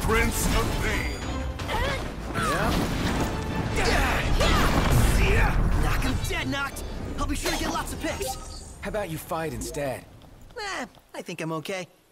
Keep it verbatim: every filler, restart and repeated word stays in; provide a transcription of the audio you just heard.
Prince of Pain. Yeah. Knock him dead, knocked. I'll be sure to get lots of picks. How about you fight instead? Eh, I think I'm okay.